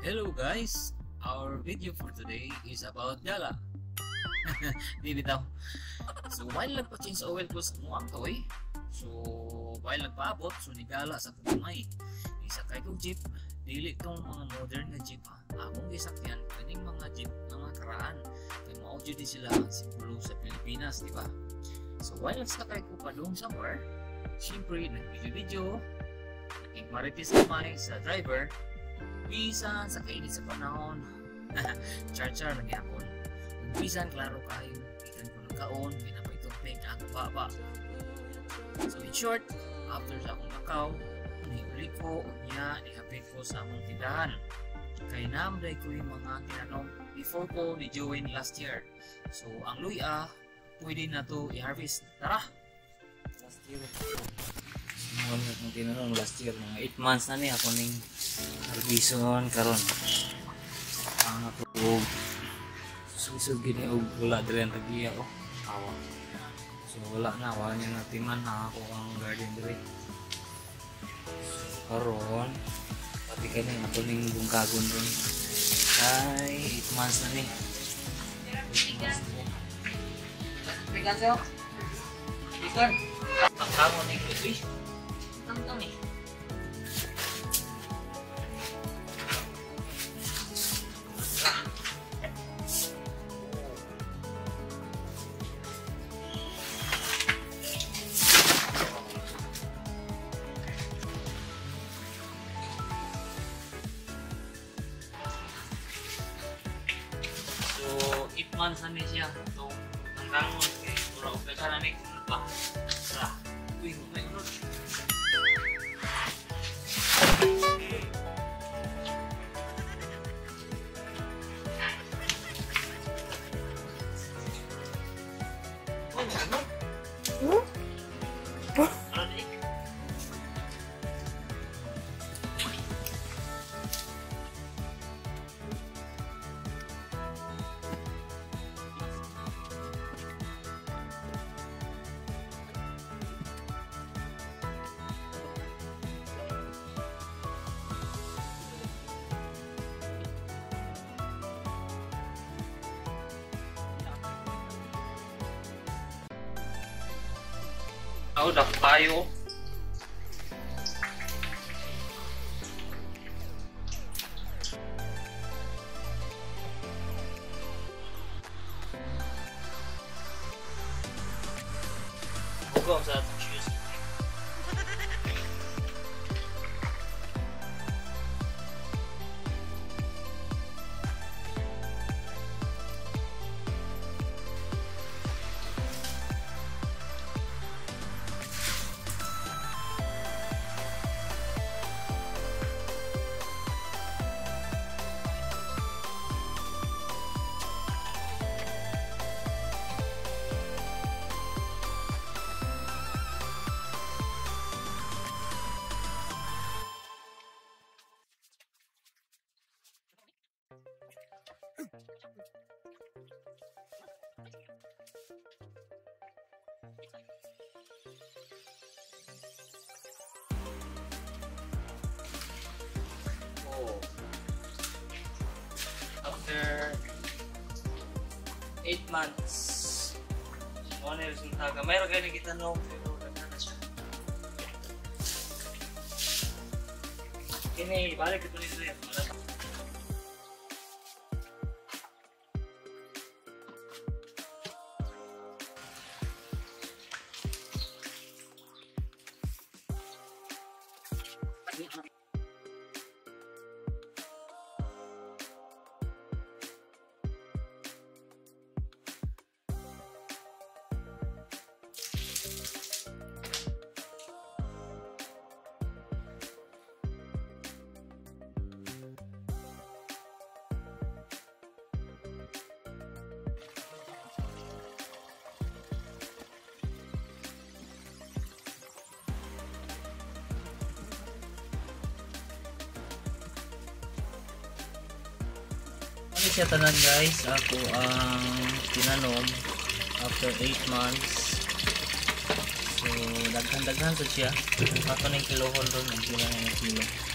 Hello guys, our video for today is about gala. Di bitaw. So while nagpa-change oil ko sa muang kaway, so while nagpaabot, so nigala sa kumay. Isakay kong jeep, dili tong mga modern na jeep ha. Akong gisakyan, kaning mga jeep ng mga karaan. Kaya ma-audio din sila ang simbolo sa Pilipinas, di ba? So while nagsakay ko pa doon somewhere, siyempre nag-video-video, naging-marites kamay sa driver, bisan sa kainit sa panahon, char-char lang yapon. Kung bisan, klaro kayo, ikan ko ng kaon, pinapay-tupig ang baba. So in short, after sa akong nakaw, nihuli ko, unya, nihapit ko sa among tindahan. Kaya naamday ko yung mga tinanong before ko ni-join last year. So ang luya, pwede na to i-harvest. Tara! Last year. Mga itong tinanong last year, mga 8 months na niya ako ning harveston karon. Ang ako susug gini og wala dire ang tagiya ko. Awa. So wala niya natiman na ako ang garden dire. So karon pati kani ako ning bungkagon ron. Ay 8 months na ni. 8 months na. Pikan siya. Pikan. Ang kamo ni Chris. Ang kami. So, 8 months na niya siya. So, ang rangon kay pura opera na ni pa. Tara. Uy, may unod. Udah kayo. Huwag sa shoes. After 8 months, ano na resulta ka? Mayroon kayo nagitanong, pero ganda na siya. Kini, balik ito nito yan. Ano siya tanan guys, ako ang tinanom after 8 months. So daghan-daghan sa siya. Ako na yung kilohon doon, ang kilo.